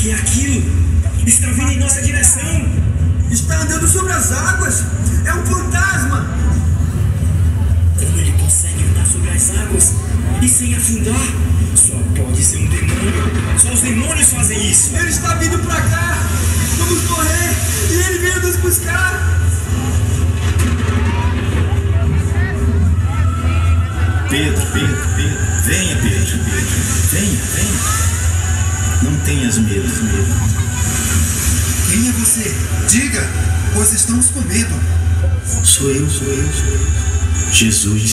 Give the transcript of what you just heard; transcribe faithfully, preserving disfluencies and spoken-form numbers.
que é aquilo? Está vindo em nossa direção. Está andando sobre as águas. É um fantasma. Como ele consegue andar sobre as águas e sem afundar? Só pode ser um demônio. Só os demônios fazem isso. Ele está vindo pra cá. Vamos correr. E ele veio nos buscar. Pedro, Pedro, Pedro. Venha, Pedro, Pedro. Venha, venha. Não tenhas medo, medo. Quem é você? Diga, pois estamos com medo. Sou eu, sou eu, sou eu. Jesus.